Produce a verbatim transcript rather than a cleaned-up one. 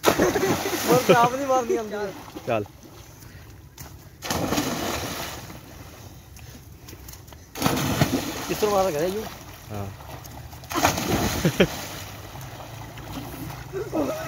ਹੋਰ ਆਪ ਨਹੀਂ ਮਾਰਨੀ ਆਉਂਦੀ। ਚੱਲ ਕਿਸ ਤਰ੍ਹਾਂ ਮਾਰਦਾ ਕਰਿਆ ਜੀ। ਹਾਂ